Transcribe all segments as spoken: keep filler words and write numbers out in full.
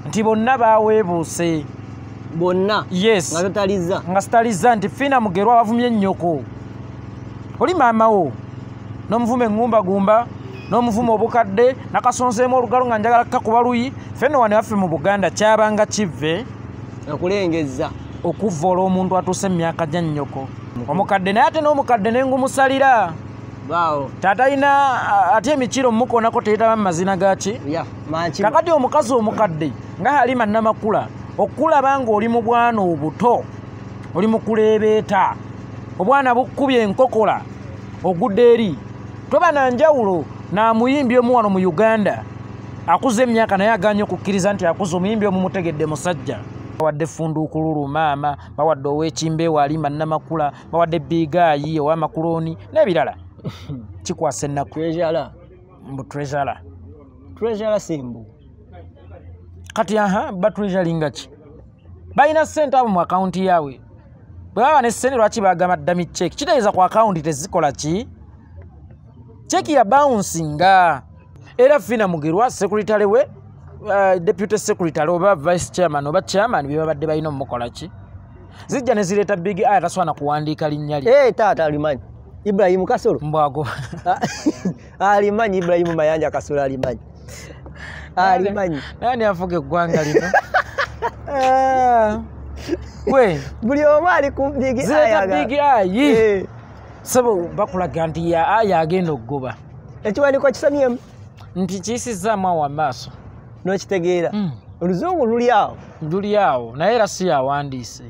nti bonna baweebuuse bonna yes nga totaliza nga sitaliza nti Fiina Mugerwa wavumye nnyoko oli maama wo n'omuvuma eŋŋumba gumba n'omuvuma obukadde nakasonseemu olugalo nga njagala kakuba luyi fenno wane waffe mu Buganda kyabanga kive okulengeza okuvoola omuntu atuuse emyaka gya nnyoko omukadde naye ate n'omukadde nengumusalira Wow. Tatalina ate emikiro mukonako teyitaba mu mazina gaki yeah, kakati omukazi omukadde nga Halima Namakula okulaba nga oli mu bwana obuto oli mu kuleebeeta obwana bukkubye enkokola ogudde eri toba na njawulo n'amuyimbi omu wano mu Uganda akuze emyaka naye aganye okukkiriza nti akuze omuyimbi omu mutegedde musajja bawadde Funduukululu maama bawadde ow'ekimbe wa Halima Namakula bawadde Bigaayi ow'Amakuloni n'ebirala kikwasa ennaku treasure mbu treasure treasure simbu kati aha ba treasuringa ki balina ssente abo mu akaunti yaabwe bwe baba ne ssente lwaki baagamba ddami check kitegeeza ku akaunti tezikola ki cheki ya bouncinga era Fiina Mugerwa secretary we uh, deputy secretary oba vice chairman oba chairman bye babadde balina omukola ki zijja ne zireeta big aya taswana kuwandiika linnya lye eh taata alimanyi Ibrahim Kasolo mbwago alimanyi Ibrahim Mayanja Kasolo alimanyi alimanyi nani afuge eggwanga lino we buli omu ali ku big aya big aya sabo bakulaga nti ya aya agenda okugoba ekiwandiiko kisamyemu nti kiyisizaamu awo amaaso n'okitegeera oluzungu luli awo luli awo naye era si yawandiise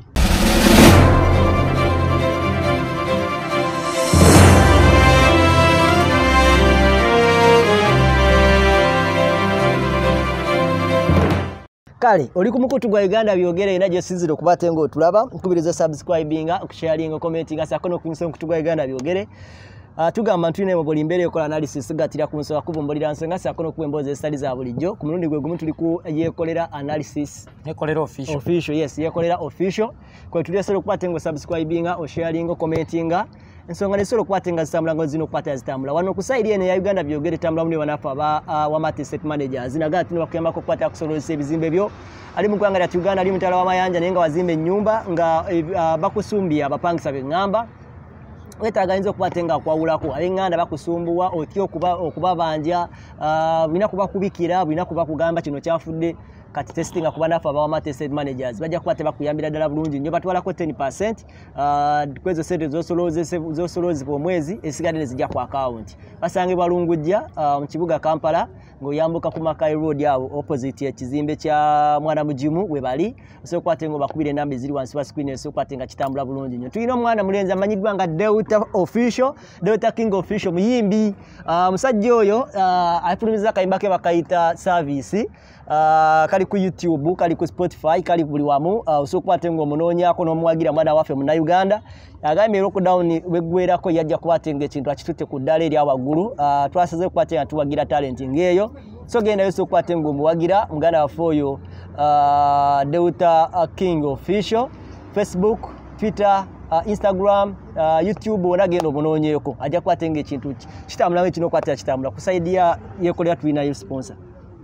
kale oli ku mukutu gwa Uganda byogere ina gye sinzire okubate ngo tulaba nkubiriza subscribinga okusharinga commentinga sako no kunyisa mukutu gwa Uganda byogere uh, tugamba ntune mu buli mbere ekola analysis gatira ku nsoba kuvumbulira nsenga sako no kwemboza study za bulijjo ku mulundi gwe gumu tuli ku yekolera analysis yekolera official official yes yekolera official kwa tulesero okubate ngo subscribinga osharinga commentinga ensonga nesolo kwatenga zitambula ngo zino kwata zitambula wano kusaidi ene ya Uganda byogere tambula mune banafa ba uh, wa mati set managers zinaga tino bakuyamba ko kwata kusolozesa ebizimbe byo ali mu kwanga lya Uganda ali mutala wa mayanja nenga wazimbe nyumba nga uh, bakusumbia abapangisa bengamba wetaga inzo kwatenga kwawulako abenganda bakusumbuwa otyo kuba okubabanja uh, bina kuba kubikira bina kuba kugamba kino kyafudde kati testing akubana fa ba mate set managers bajja kwate bakuyambira dala bulungi nyo batwala ko ten percent uh, kwezo sente zosoloze zosoloze po mwezi esigadde zijja ku account basange balungujja uh, mu kibuga Kampala ngo yambuka ku Makai Road yawo opposite ya kizimbe kya mwana mujimu we bali so kwate ngo bakubire nambe ziri wansi wa screen so kwate nga kitambula bulungi nyo tuyino mwana mulenza amanyidwa nga Delta official Delta King official muyimbi uh, musajja oyo uh, afulumiza kayimba ke bakaita service uh, kali ku YouTube kali ku Spotify kali buli wamu uh, so kwate ngo munonyako no muwagira mwana waffe mu Uganda agambe lockdown wegwerako yajja kubatenga ekintu akitutte ku ddala eri abagulu uh, twasaze kubatenga tuwagira talent ngeyo so genda yeso kubatenga omuwagira muganda waffe oyo uh, Delta uh, King official Facebook Twitter uh, Instagram uh, YouTube onagenda obunonyeko ajja kubatenga ekintu kitambula ekino kwatira kitambula kusaidia yekolera twina yo sponsor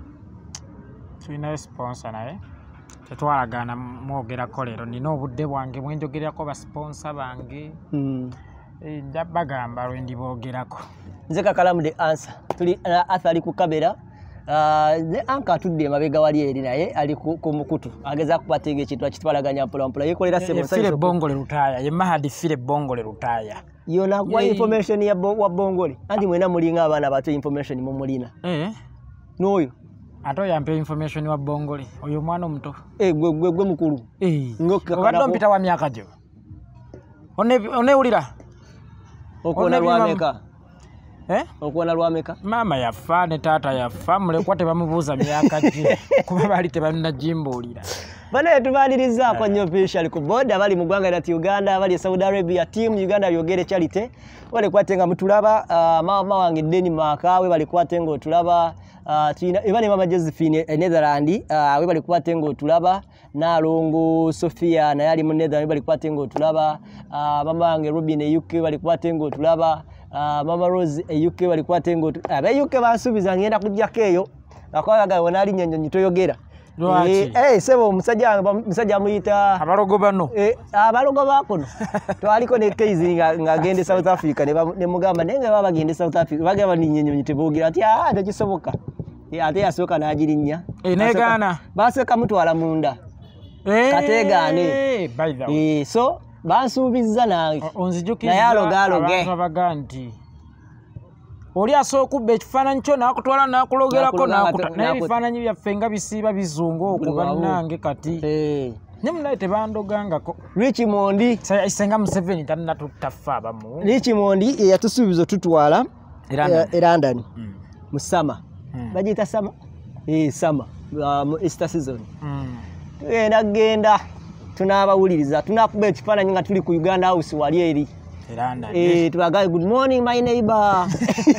twina sponsor naye tetwalagana mwogerako leero nina obudde bwange bwenjogerako basponsor bange mm. e, bagamba lwe ndiboogerako nze kakalamu the answer tuli uh, athali ku kamera uh, the anka atudde emabega wali eri naye ali ku mukutu ageza kubatenga ekintu akitwalaganya mpola mpola yekolera sponsor fire bongole lutaya ye mahadi fire bongole lutaya yona kwa yeah. information ya bo, wa bongole andi mwena mulinga abana bato information mu mulina eh noyo ato yampe information wa bongole oyo mwana omuto eh gwe gwe gwe mukulu eh obadde mpita wa myaka gyo one one ulira okona lwameka eh okona lwameka mama yafa ne tata yafa mulekwa tebamubuuza myaka gye kuba bali tebalina jimbulira bane tubaliriza kwa nyo official ku boda bali mu gwanga lya Uganda bali Saudi Arabia team Uganda byogere charity bali kwatenga mutulaba uh, mama wange deni makawe bali kwatenga otulaba uh, tina ebane mama Josephine e Netherland uh, we bali kwatenga otulaba nalongo Sofia na yali mu Netherland bali kwatenga otulaba uh, mama wange Robin e U K bali kwatenga otulaba uh, mama Rose e U K bali kwatenga otulaba aba U K basubiza ngenda kujja keyo akwalaga wona ali nyenyo nyitoyogera Lwaki? Eh sebo omusajja omusajja amuyita abalogo bano eh abalogo bakono twaliko ne case nga agende South Africa ne mugamba nenga baba agende South Africa bagamba ninyenyonyi tebogira ati ah ndakisoboka ate yasoka najirinya enegana baseka mutwala munda kategane by the way eh so bansuubiza nawe onzijukiza nayalogaloge abaganti oli asokubba ekifaananyi kyo nakutwala nakulogerako nakuta n'ebifaananyi byaffe nga bisiiba bizungu okuba nange kati nemunaye tebandogangako Richmond isenga Museveni tannatutaffe abamu Richmond eyatusuubiza tutwala e London mu summer bagiyita summer eh summer mu Easter season tugenda genda tunabawuliriza tunakuba ekifaananyi nga tuli ku Uganda House wali eri London eh tubaga good morning my neighbor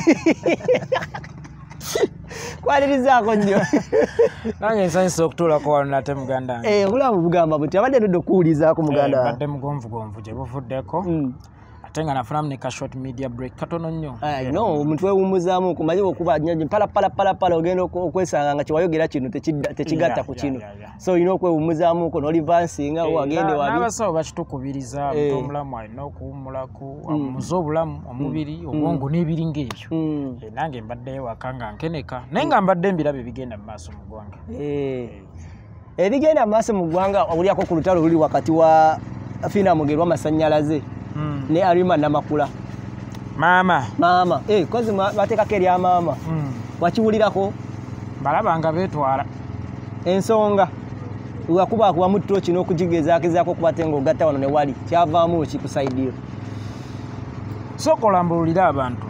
kwalirizaako nnyo nange nsanyiza okutuulako wano nate muganda eh obulamu bugamba buti abadde nodde okuwulizaako muganda badde mugonvugonvu gye buvuddeko ate nga nafunamu ne ka short media break katono nnyo no omuntu wewummuzaamu okumanyi okuba nyonyi pala pala pala pala ogenda okwesanga nga kyewayogera kino tekigatta ku kino so olina okwewummuzaamuko n'olivansinga wagende wabi n'abasawo bakitukubiriza omuntu omulamu alina okuwummulaku amuze obulamu omubiri obwongo n'ebiringa ebyo nange mbaddeyo waka nga nkeneka naye nga mbadde mbiraba ebigenda mu maaso mu ggwanga ebigenda mu maaso mu ggwanga obulyako ku lutalo luli wakati wa Fiina Mugerwa Masannyalaze ne Alima Namakula mama mama eh kozi batekako erya mama wakiwulirako balabanga betwala ensonga wakuba kuba mutto kino okujigezaako kubatenga ogatta wano ne wali kyavaamu kikusaidiyo sokola mbulira abantu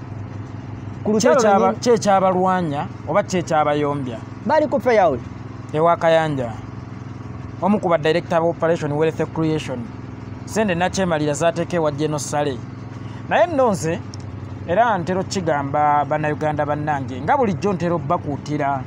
kyekyabalwanya oba kyekyabayombya bali ku fairway ewa Kayanja omu ku ba director of operation wealth creation sende nakyemalira zaateeke wa General Sale naye nno nze era ntero kigamba bannayuganda bannange nga bulijjo ntero bakuutira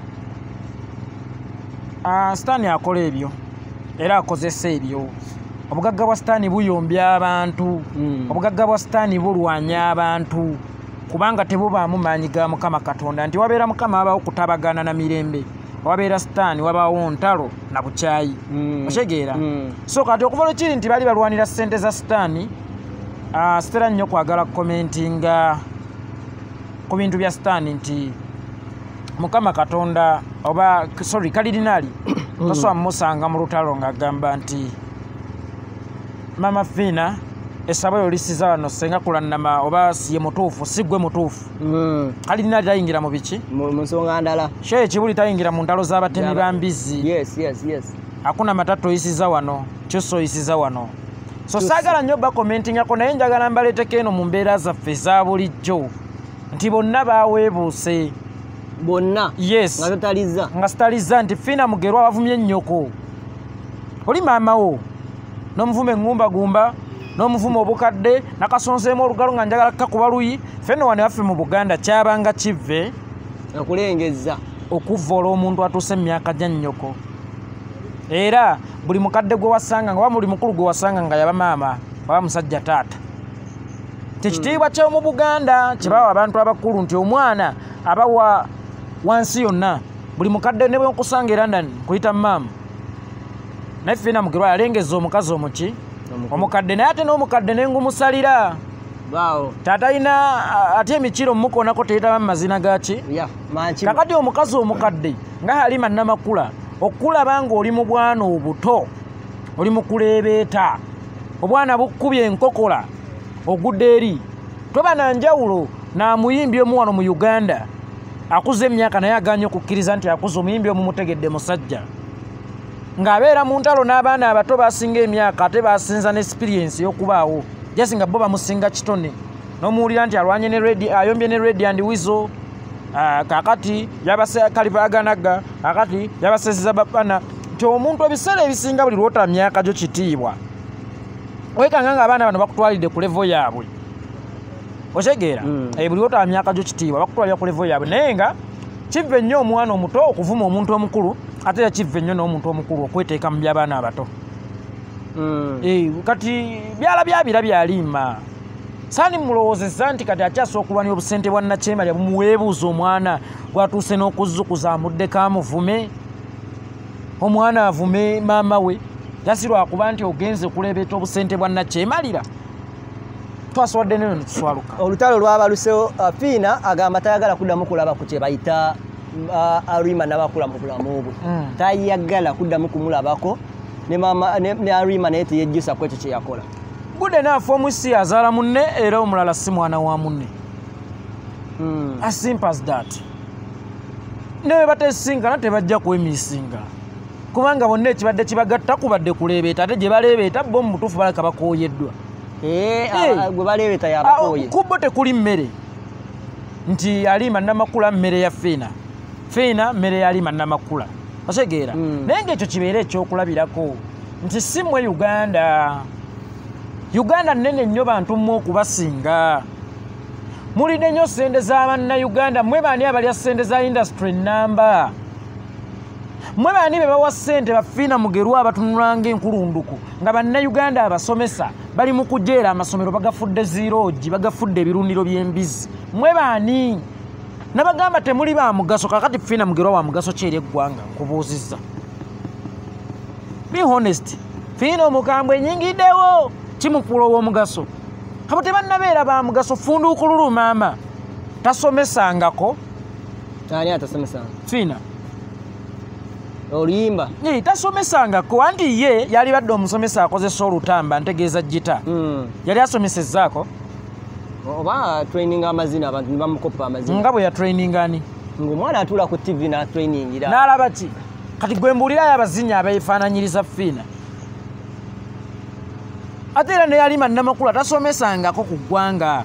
Sitaani akola ebyo era akozesa ebyo obugagga bwa Sitaani buyombya abantu obugagga bwa Sitaani bulwanya abantu kubanga tebubaamu maanyi ga Mukama Katonda nti wabeera Mukama abaawo kutabagana na mirembe wabeera Sitaani wabaawo ntalo na bukyayi okyegeera so kati okuva lwekiri nti bali balwanira ssente za Sitaani sitera nnyo kwagala komentinga ku bintu bya Sitaani nti Mukama Katonda oba sorry kalidinaali tosobola musanga mu lutalo ng'agamba nti Mama Fiina essabo yolisiza wano senga kulannama oba siye mutuufu siggwe mutuufu kalidinaali tayingira mu biki mu nsonga ndala shee ekibuli tayingira mu ntalo z'abatemi ba mbizi yes yes yes hakuna matatu oyisiza wano kyuso oyisiza wano so saagala nnyo bakomentingako naye njagala mbaleeteko eno mu mbeera zaffe eza bulijjo nti bonna baaweebuuse bonna yes nga totaliza nga sitaliza nti Fiina Mugerwa wavumye ennyoko oli maama wo n'omuvuma eŋŋumbagumba n'omuvuma obukadde nakasonseemu olugalo nga njagala kakuba luyi ffenno wane waffe mu Buganda kyabanga kive okulengeza okuvoola omuntu atuuse emyaka gya nnyoko era buli mukadde gwe wasanga nga oba buli mukulu gwe wasanga nga yaba maama oba musajja taata tekitiibwa ky'omu Buganda kibawa abantu abakulu nti omwana abawa wansi yonna buli mukadde ne bwenkusanga e London kuyita maama naye Fiina Mugerwa yalengeza omukazi omuki omukadde naye ate n'omukadde nengumusalira taata alina ate emikiro mumukoonako teyitaba mu mazina gaki kakati omukazi omukadde nga Halima Namakula okulaba nga oli mu bwana obuto oli mu kuleebeeta obwana bukkubye enkokola ogudde eri toba na njawulo n'amuyimbi omu wano mu Uganda akuze emyaka naye aganye okukkiriza nti akuze omuyimbi omu mutegedde musajja ng'abeera mu ntalo n'abaana abato basinga emyaka ate basinza n'experience y'okubaawo jasi nga bo bamusinga kitone n'omuwulira nti alwanye ne redi ayombye ne redi and wizo kakati yabase kalipaganaga kakati yabasesiza bapana nti omuntu ebiseera ebisinga buli lwota myaka gyo kitiibwa wekanga nga abaana bano bakutwalidde ku levo yaabwe okyegeera buli lwota myaka gyo kitiibwa bakutwalira ku levo yaabwe naye nga kive nnyo omwana omuto okuvuma omuntu omukulu ate era kive nnyo n'omuntu omukulu okweteeka mu by'abaana abato kati byala byabira byalimma saani mulowoozeza nti kati akyasobola okulwanira obusente bwa Nakyemalya bumuweebuuza omwana gwatuuse n'okuzzukuza amudde kamuvume omwana avume maama we jasirwa kuba nti ogenze kulebeeta obusente bwa nakyemalira twasowadde neno netuswaluka olutalo lwabalusewo. uh, Fiina agamba tayagala kuddamu kulaba ku kye bayita uh, Arima n'abakula mu bulamu bwe mm. tayagala kuddamu kumulabako ne mama ne, ne Arima naye teyejjusa ku ekyo kye yakola. Good enough omusi azaala munne era omulala si mwana wa munne mm. as simple as that. Newe batesinkana tebajja kwemisinga kubanga bonna ekibadde kibagatta kubadde kulebeeta ate gye balebeeta bo mu butuufu balaka bakooyeddwa. Eh, hey. Gwe balebeeta yabakooye kubbo tekuli mmere nti Alima Namakula mmere ya Fiina, Fiina mmere ya Alima Namakula otegeera mm. naye ng'ekyo kibeera ekyokulabirako nti si mmwe Uganda. Uganda nnene nnyo bantu mmwe okubasinga. Mulidde nnyo ssente z'Abannayuganda. Mmwe baani abalya ssente za industry nnamba? Mmwe baani be bawa ssente ba Fiina Mugerwa abatunula ng'enkulunduku nga Bannayuganda abasomesa bali mu kujeera amasomero bagafudde ziiroogi bagafudde ebirundiro by'embizi? Mmwe baani? Nabagamba temuli ba mugaso kakati Fiina Mugerwa wa mugaso ki eri eggwanga? Nkubuuzizza. Be honest. Fiina omukambwe enyingiddewo kimukuula ow'omugaso. Abo tebannabeera ba mugaso. Funduukululu maama tasomesangako. Ani atasomesanga? Fiina. Oluyimba. Ye tasomesangako anti ye yali badde omusomesa akozesa olutamba ntegeeza gita. Mm. Yali asomesezzaako. Oba training amazina abantu nibamukopa amazina. Nga bwe ya training ani? Ng'omwana atula ku T V na training ira. N'alaba ki? Kati gwe mbuulirayo abazinyi abeefaananyiriza Fiina. Ate era ne Alima Namakula tasomesangako ku ggwanga.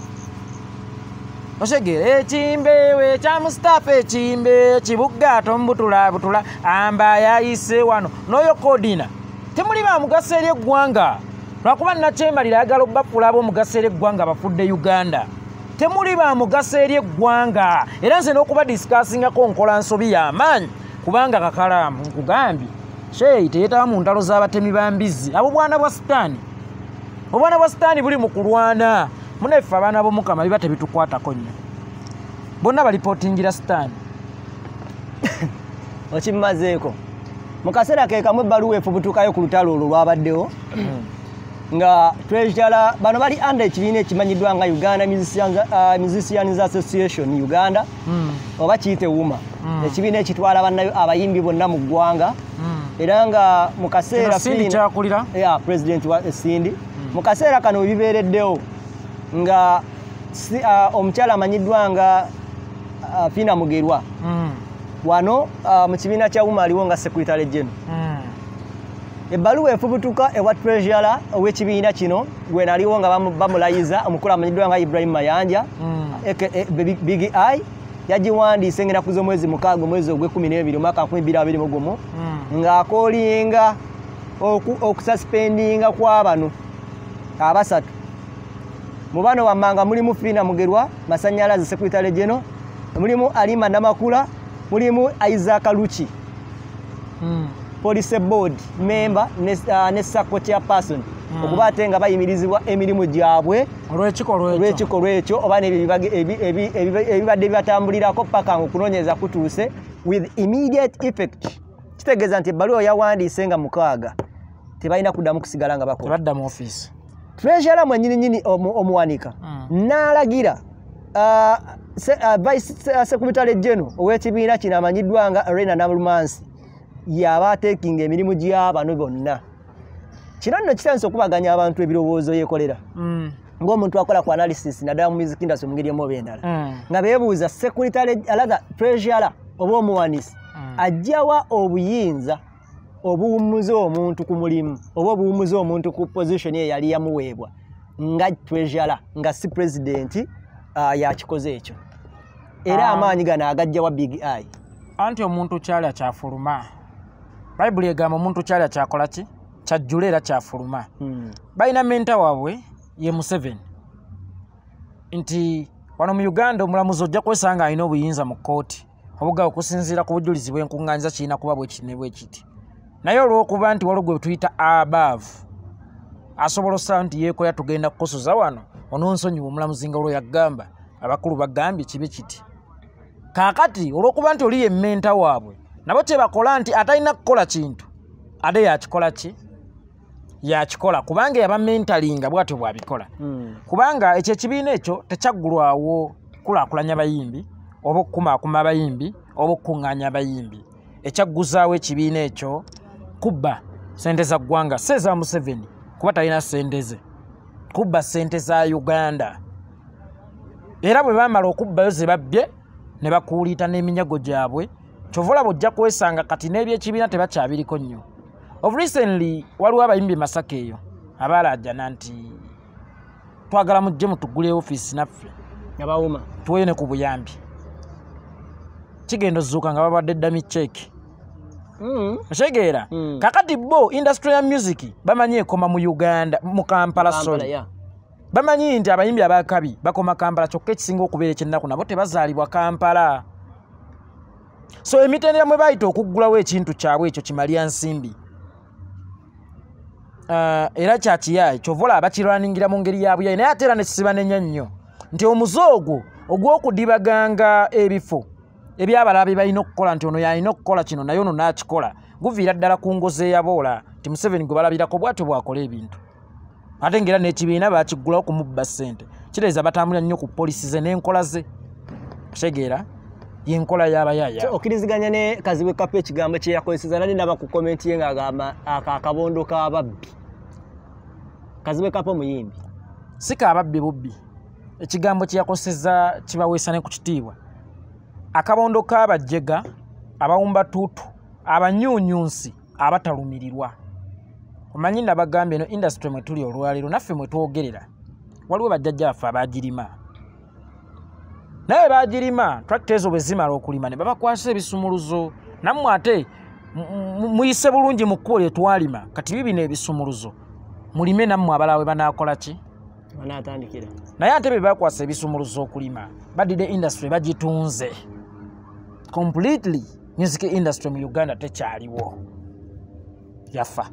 Otegeera ekimbe kya Mustafa ekimbe kibuga tombutula butula amba yayise wano n'oyo Kodina temuli ba mugaso eri eggwanga lwakuba nakyemalira ayagala obbafula ab'omugaso eri eggwanga bafudde Uganda. Temuli ba mugaso eri eggwanga era nze n'okuba discussingako nkola nsobi y'amaanyi kubanga kakalaamu nkugambye sheyi teyeetaba mu ntalo z'abatemi ba mbizi abo bwana bwa sitaani. Obwana bwa sitaani buli mu kulwana munaffe abaana b'Omukama biba tebitukwatako nnyo bonna balipootingira sitaani. Okimmazeeko mu kaseera ke kamu ebbaluwa efubutukayo ku lutalo olwo lwabaddewo nga treasurer bano bali under ekibiina ekimanyiddwa nga Uganda Musicians, uh, Musicians Association Uganda mm. oba kiyite wuma mm. ekibiina ekitwala bannayo abayimbi bonna mu ggwanga mm. era nga mu kaseera kyakulira yeah, president wa Sindi mm. mu kaseera kano bibeereddewo nga si, uh, omukyala amanyiddwa nga uh, Fiina Mugerwa mm. wano uh, mu kibiina kya wuma aliwo nga secretary general mm. ebbaluwa efubutuka ewa treasurer ow'ekibiina kino gwe naliwo nga bamulayiza omukulu amanyiddwa nga Ibrahim Mayanja mm. eke, e, Big I yagiwandiise ngenda kuza omwezi mukaaga omwezi ogw'ekkumi n'ebiri omwaka nkumi bbiri abiri mu gumu mm. ng'akoolinga okususpendinga kw'abano abasatu. Mu bano wammanga mulimu Fiina Mugerwa Masanyalaze secretary general, mulimu Alima Namakula, mulimu Isaac Luchi mm. police board member ne, uh, ne sacco chairperson mm. okuba ate nga bayimirizibwa emirimu gyabwe olw'ekikolwa ekyo oba ebibadde bibatambulirako paka okunoonyereza kutuuse with immediate effect. Kitegeeza nti ebbaluwa yawandiise nga mukaaga tebalina kuddamu kusigala nga bakola tebadda mu office. Treasurer mwennyini nnyini omuwanika mm. n'alagira uh, se, uh, vice secretary general ow'ekibiina kino amanyiddwa nga Arena Nalumansi yaba ateekinga emirimu gy'abano bonna. Kino nno kitandise okubaganya abantu ebirowoozo yeekolera mm. ng'omuntu akola ku analysis naddala mu music industry mu ngeri emu oba endala mm. nga beebuuza secretary alaga treasurer oba omuwanisi mm. ajjawa obuyinza obuwummuza omuntu ku mulimu oba obuwummuza omuntu ku position ye yali yamuweebwa nga treasurer nga si president uh, yakikoze ekyo era um, amaanyi gano agajjawa Big I. Anti omuntu kyali akyafuluma. Bible egamba omuntu kyali akyakola ki? Kyajjula era kyafuluma. Hmm. Balina menta waabwe ye Museveni. Nti wano mu Uganda omulamuzi ojja kwesanga alina obuyinza mu kkooti obuga okusinziira ku bujulizi bw'enkuŋŋaanyiza kirina kuba bwe kiti ne bwe kiti. Naye olw'okuba nti waliwo gwe tuyita above asobola osaba nti yeekoya tugenda kukosoza wano ononsonyiwa omulamuzi nga olwo yagamba abakulu bagambye kibe kiti. Kaakati olw'okuba nti oli ye menta waabwe nabo kye bakola nti atalina kukola kintu ate yakikola ki yakikola kubanga yaba mentalinga bwatyo bwabikola mm. kubanga ekyo ekibiina ekyo tekyaggulwawo kulaakulanya abayimbi oba okukumaakuma abayimbi oba okukuŋŋaanya abayimbi ekyagguzaawo ekibiina ekyo kubba sente za ggwanga si eza Museveni kuba talina sente ze kubba sente za Uganda era bwe baamala okubbayo ze babbye ne bakuuliita n'eminyago gyabwe kyova olaba ojja kwesanga kati n'ebyekibiina tebakyabiriko nnyo. Of recently waliwo abayimbi Masaka eyo abalajjana nti twagala mujje mutugule ofiisi naffe abawuma tuweyo ne ku buyambi kigenda ozzuuka nga babadde ddami cheeki mm. otegeera mm. kakati bo industry ya music bamanyi ekoma mu Uganda mu Kampala sorry yeah. bamanyi nti abayimbi abakabi bakoma Kampala kyokka ekisinga okubeera ekyennaku nabo tebazaalibwa Kampala so emitendera mwe bayita okuggulawo ekintu kyabwe ekyo kimalya nsimbi uh, era kyakiyaayi kyovola abakirwaningira mu ngeri ya buyayi naye ate era nekisiba nenya nnyo nti omuze ogwo ogw'okudibaganga ebifo ebyabalabe balina okukola nti ono yalina okukola kino naye ono naakikola guviira ddala ku ngozi eyaboola nti Museveni gwe balabirako bwatyo bwakola ebintu ate ngera n'ekibiina bakiggulawo kumubba ssente kitegeeza batambulira nnyo ku polisi ze n'enkola ze kutegeera yenkola y'abayaya so okkiriziganya ne Kazibu Kapa ekigambo kye yakozeseza nali ndaba ku komenti ye ng'agamba akabondo k'ababbi Kazibu Kapa omuyimbi si kaababbi bubbi ekigambo kye yakozeseza kibaweesa ne ku kitiibwa akabondo k'abajjega abawumba tuutu abanyuunyunsi abatalumirirwa omanyi nabagambye eno industry mwe tuli olwaleero naffe mwe twogerera waliwo bajjajja baffe abaagirima naye baagirima tractor ezo bwe zimala okulima ne babakwasa ebisumuluzo nammwe ate muyise bulungi mu kkubo lye twalima kati bibino ebisumuluzo mulime nammwe abalala we banaakola ki banaatandikira naye ate be bakwasa ebisumuluzo okulima badide industry bagitunze completely music industry mu Uganda tekyaliwo yafa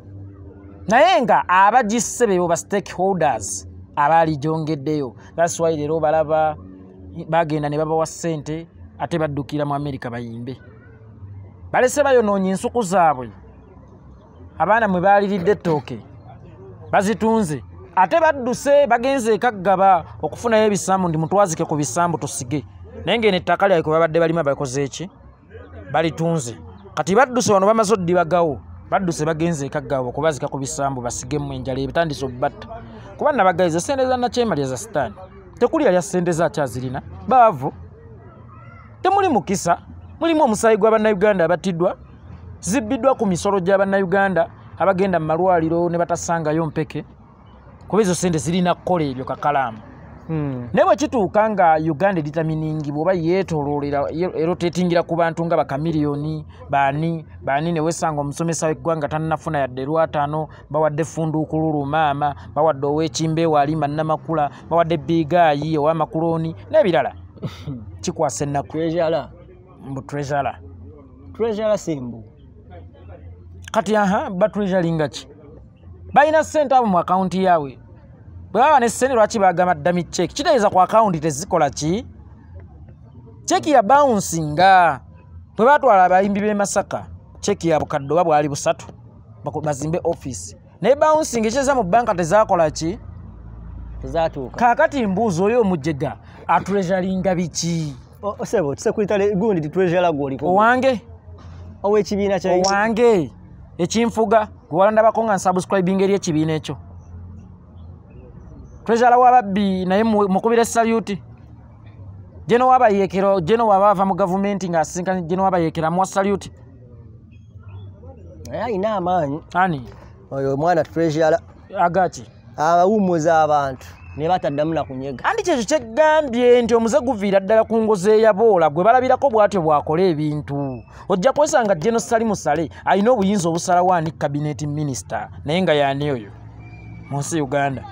naye nga abagisse bebo ba stakeholders abaali gyongeddeyo that's why leero balaba bagenda ne babawa ssente ate baddukira mu America bayimbe balese bayonoonya ensuku zaabwe abaana mwe baaliridde ettooke bazitunze ate badduse bagenze ekaggaba okufunayo ebisambu ndi mutwazike ku bisambu tusige naye ngeno ettaka lyabwe kwe babadde balima bakoze eki balitunze kati badduse wano bamaze oddibagawo badduse bagenze ekaggaba okubazika ku bisambu basigemu enjala ebitandise obbatta kuba nabagayiza ssente za nakyemali za sitaani tekuli yali ssente zakyazirina baavu temuli mukisa mulimu omusaayi gw'abannayuganda abatiddwa zibbiddwa ku misolo gy'abannayuganda abagenda mu malwaliro ne batasangayo mpeke kuba ezo ssente zirina kukola ebyo kakalaamu mm. naye bwe kituuka nga Uganda editaminingibwa oba yeetooloolera eroteetingira ku bantu nga bakamiliyoni baani baani ne wesanga omusomesa w'eggwanga tannafuna yadde lwataano bawadde funduukululu maama bawadde ow'ekimbe walima Namakula bawadde Bigaayi ow'amakuloni n'ebirala kikwasa ennaku treasure mbu treasure treasure simbu kati aha ba treasuringa ki balina ssente abo mu akawunti yaabwe bwe baba ne ssente lwaki bagamba ddami cheeki kitegeeza ku akawunti tezikola ki cheeki ya bouncinga bwe batwala abayimbi b'e Masaka cheeki ya bukadde oba bwali busatu bazimbe office naye bouncing ekyeza mu banka tezakola ki tezatuuka kaakati mbuuzi oyo omujjega atreasuringa biki osebo tusekulitale gundi treasurer gwoliko owange ow'ekibiina kya owange ekinfuga gwewandabako nga nsubscribing eri ekibiina ekyo treasurer w'ababbi naye mukubira saluti jeno wabayekero jeno wabava mu gavumenti nga asinkanye jeno wabayekera mu saluti ayina amaanyi ani oyo omwana treasurer agaki awummuza abantu ne bataddamu na kunyega andi kyekyo kyeggambye nti omuze guviira ddala ku ngozi eyaboola gwe balabirako bw'atyo bwakola ebintu ojja kwesanga jeno sali musale alina obuyinza obusalawo ani cabinet minister naye nga yaani oyo mu nsi Uganda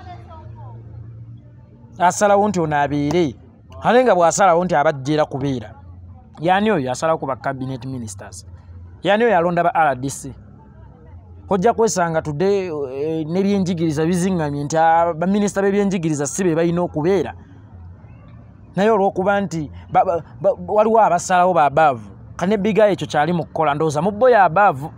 asalawo nti ono abeere ate nga bw'asalawo nti abajjeera kubeera yaani oyo asalawo ku ba cabinet ministers yaani oyo alonda ba R D C ojja kwesanga tudde e, n'ebyenjigiriza bizingamye nti baminisita b'ebyenjigiriza si be balina okubeera naye olw'okuba nti waliwo abasalawo ba above kane biga ekyo kyali mu kukola ndowooza mu boya abaavu.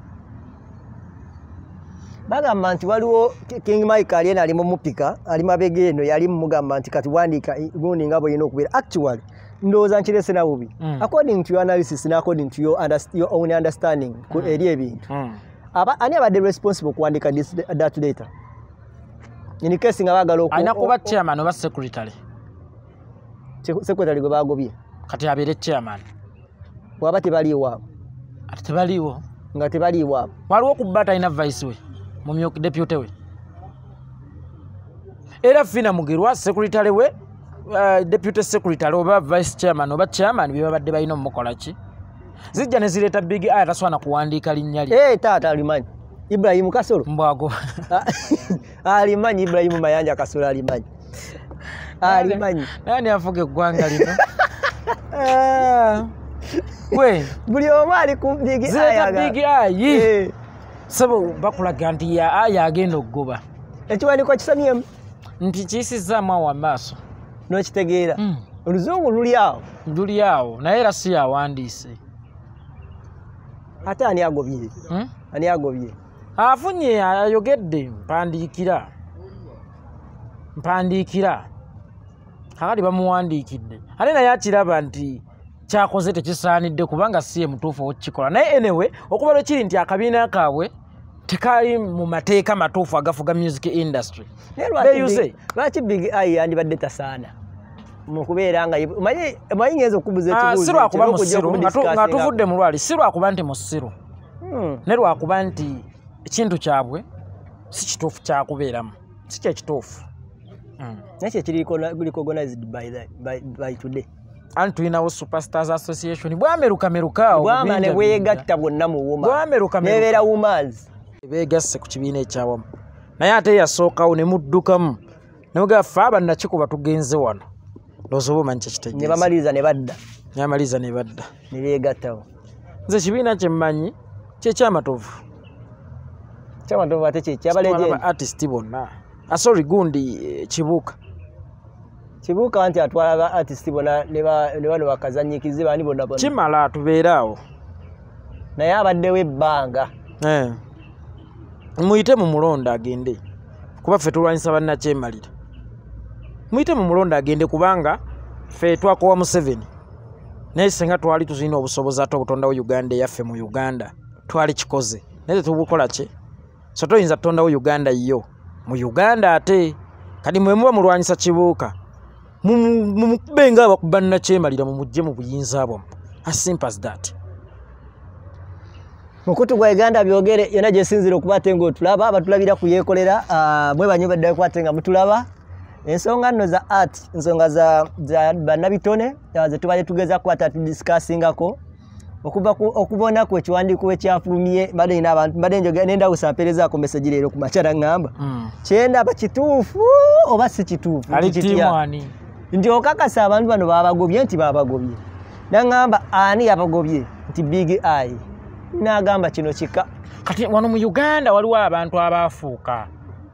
Bagamba nti waliwo King Mike aliena ali mu mupika ali mabega eno yali mugamba nti kati wandiika gundi nga bw'olina okubeera. Actually ndowooza nkirese na bubi mm. according to your analysis and according to your, your own understanding ku mm. eri ebintu mm. aba ani abadde responsible kuwandika that letter in case nga bagala oku alina kuba chairman oba secretary secretary gwe bagobye kati abeere chairman waba tebaliiwo ati tebaliiwo nga tebaliiwo waliwo kubba talina vice we mu deputy we era Fina Mugirwa secretary we uh, deputy secretary oba vice chairman oba chairman bye babadde balina omukola ki zijja ne zireeta big aya taswana kuwandiika linnya lye eh taata alimanyi Ibrahim Kasolo mbwago alimanyi Ibrahim Mayanja Kasolo alimanyi alimanyi nani afuge eggwanga lino we buli omu ali ku big aya big aya sabo bakulaga nti ya aya agenda okugoba ekiwandiiko kisamyemu nti kiyisizaamu awo amaaso n'okitegeera mm. oluzungu luli awo luli awo naye era si yawandiise ate ani agobye hmm? ani agobye afunye ayogedde mpandiikira mpandiikira kakati bamuwandiikidde ate naye akiraba nti kyakoze tekisaanidde kubanga si ye mutuufu okukikola naye anyway okuba lwe kiri nti akabiina kaabwe tekali mu mateeka matuufu agafuga music industry beyuze lwaki big eye yandibadde tasaana mukubeera nga manyi ngenza okubuza ekibuuzo si lwakuba musiru nga tuvudde mu lwali si lwakuba nti musiru ne lwakuba nti ekintu kyabwe si kituufu kyakubeeramu si kyekituufu nakyo ekiri recognized by today anti tulinawo Superstars Association bwamerukameruka awo bwama ne bweyegatta bwonna mu wuma bwamerukameruka nebeera womans beegasse ku kibiina ekyawamu naye ate yasookawo ne muddukamu ne mugaffe abannakikuba tugenze wano ndowooza oba omanyi kyekitegeeza ne bamaliriza ne badda ne bamaliriza ne badda ne beegattawo nze kibiina kye mmanyi kyekyamatovu kyamatovu ate kyekyabalegendi artist bonna asori gundi Kibuuka Kibuuka nti atwala ba artist bonna ne bano bakazanyikize bani bonna bonna kimala tubeere awo naye abaddewo ebbanga eh muyite mu mulonda agende kuba ffe tulwanyisa bannakyemalira muyite mu mulonda agende kubanga ffe twakowa Museveni naye singa twali tuzina obusobozi ate obutondawo Uganda eyaffe mu Uganda twali kikoze naye tetubukola ki so toyinza tutondawo Uganda yo mu Uganda ate kadi mwe muba mulwanyisa Kibuuka mumukube nga abakuba nnakyemalira mumujje mu buyinza bwammwe as simple as that. Mukutu gwa Uganda byogere yona gyesinzira okuba ate ng'otulaba abatulabira ku yeekolera mwe banyumba ddala kwate nga mutulaba ensonga nno za art ensonga za, za bannabitone ze tubadde tugeza kukwata tudiscussingako okuva okubona ku ekiwandiiko ekyafulumye mbadde nina abantu mbadde njogera nenda kusamperezaako message leero ku makyala ngamba mm. kyendaba kituufu oba si kituufu alitimwani nti okakasa abantu bano babagobye nti babagobye nangamba ani yabagobye nti big eye nagamba kino kika kati wano mu Uganda waliwo abantu abaafuuka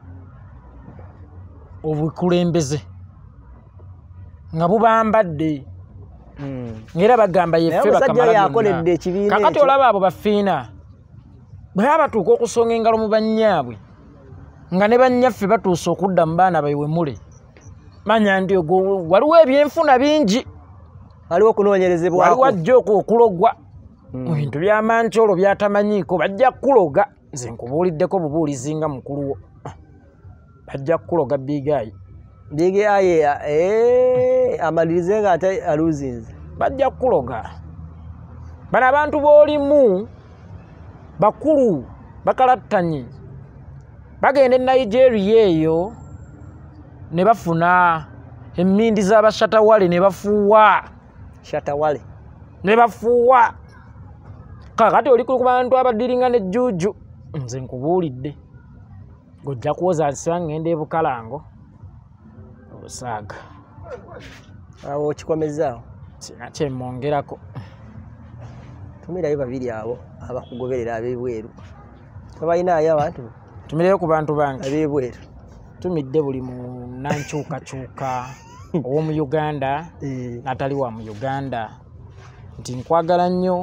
obukulembeze nga bubambadde mm. ngera bagamba yeffe bakamala yakoledde ekibiina kakati olaba abo bafiina bwe abatuuka okusonga engalo mu bannyaabwe nga ne bannyaffe batuusa okudda mu baana bayiwe mule manya ndi waliwo ebyenfuna bingi waliwo okunoonyerezebwako waliwo ajja okulogwa mu bintu by'amancoolo byatamanyiiko bajja kuloga nze nkubuuliddeko bubuulizi nga mukulu wo bajja kuloga bigayi bigayi eh amalirize nga ate aluzinze bajja kuloga bana abantu boolimu bakulu bakalattanyi bagenda e Nigeria eyo ne bafuna emmindi z'abashatawale ne bafuuwa shatawale ne bafuuwa kakati oli ku bantu abadiringa ne jjuju nze nkubuulidde gojja kuwoza nsiba ngenda ebukalango obusaaga awo okikomezaawo sina kyemmongerako tumirayo babiri abo abakugoberera ab'ebweru tebalinayo abantu tumireyo ku bantu bangi ab'ebweru tumidde buli mu nankyukakyuka ow'omu Uganda natali wa mu Uganda nti nkwagala nnyo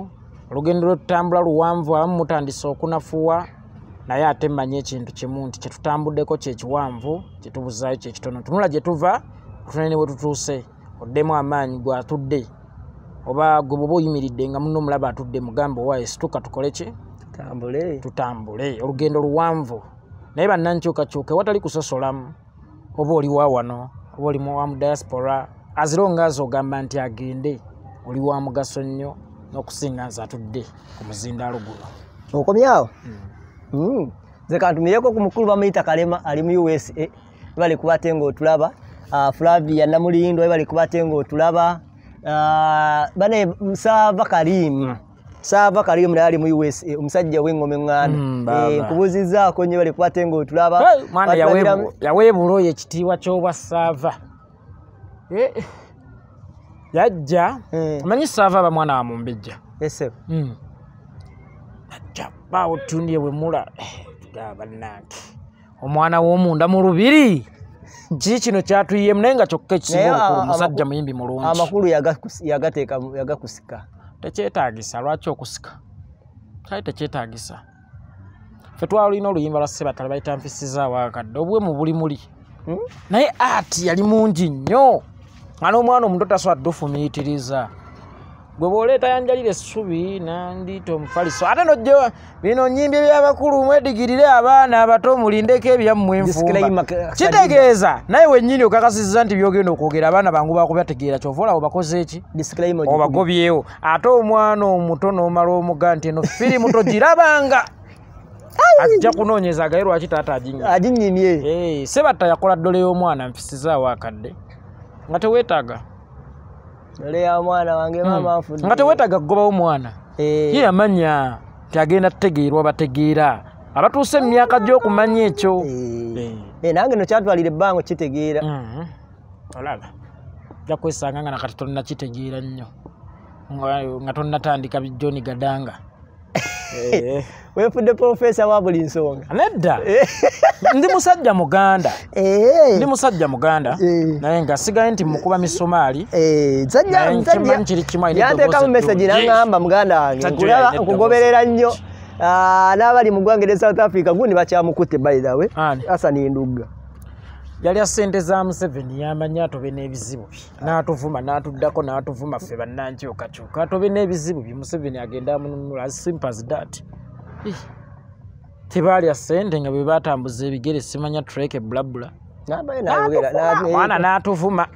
olugendo lw'otutambula luwanvu abamu mutandise okunafuwa naye ate mmanye ekintu kimu nti kyetutambuddeko kyekiwanvu kyetubuzaayo kyekitono tunula gye tuva otunene bwe tutuuse oddemu amaanyi gwatudde oba gwe bwoba oyimiridde nga muno omulaba atudde mugambe owaaye situka tukole ki tutambule tutambule olugendo luwanvu naye bannankyukakyuka watali kusosolamu oba oli wa wano oba oli wa mu diaspora azironga azo ogamba nti agende oli wa mugaso nnyo n'okusinga nze atudde ku muzindaalo guno okomyawo mm. nze kantumiyeko ku mukulu bamuyita Kalema ali mu U S A bali kubate ng'otulaba uh, Flavia Namulindo bali kubate ng'otulaba uh, bane Sava Karim Sava Karim naye ali mu U S A omusajja w'engome ng'ana mm, eh, kubuzizaako nnyo bali kubate ng'otulaba hey, mwana yaweebulo ekitiibwa ky'obwa Sava eh. yajja eh. amanyi Sava aba mwana wa Mumbejja ese mm. ajja baawo tundiye bwe mula tugaba bannange omwana w'omunda mu lubiri kiki kino kyatuyiyemu naye nga kyokka ekisinga obukulu musajja muyimbi mulungi amakulu yagateeka yagakusika tekyetaagisa lwaki okusika kale tekyetaagisa ffe twalina oluyimba lwa Ssebatala bayita Nfisizaawo akadde obwemu buli muli hmm? naye ati yali mungi nnyo nga n'omwana omuto taswadde ofumiitiriza gwe bw'oleeta yanjalira essubi nandiita omufaliso ate nojja bino nnyimbi by'abakulu mwedigirire abaana abato mulindeko ebyammwe enfumba kitegeeza naye wennyini okakasizza nti byogenda okwogera abaana bangu bakubategeera kyova olaba bakoze eki obagobyewo ate omwana omuto n'omala omuga nti eno firimu togirabanga ajja kunoonyeza agaye lwaki taata aginyimye Ssebatta yakola ddole y'omwana Nfisizaawo akadde nga teweetaaga dole ya mwana wange mama afudde nga teweetaaga kugobawo mwana ye yamanya tyagenda tutegeerwa bategeera abatuuse emyaka gy'okumanya ekyo nange no kyatwalira ebbango kitegeera olaba ojja kwesanga nga nakati tolina kitegeera nnyo nga tonnatandika bijjoni gadanga wefudde profesa wa buli nsonga nedda ndi musajja muganda ndi musajja muganda naye nga sigaye nti mukuba misomaali yanteeka mu message nangamba muganda wange nkugoberera nnyo n'abali mu ggwanga lya South Africa gundi bakyamukutte by the way Hassan Ndugga yali asente za Museveni yamanya atobe n'ebizibu bye n'atuvuma n'atuddako n'atuvuma ffe bannankyukakyuka atobe n'ebizibu bye Museveni agenda amununula as simple as that tebalya ssente nga bwe batambuza ebigere simanya treke bulabula mwana n'atuvuma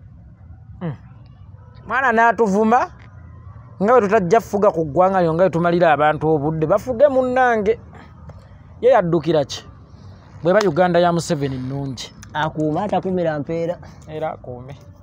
mwana n'atuvuma nga bwe tutajja fuga ku ggwanga lyo nga bwe tumalira abantu obudde bafuge munnange ye yaddukira ki bweba Uganda ya Museveni nnungi akuuma atakumira mpeera era akuume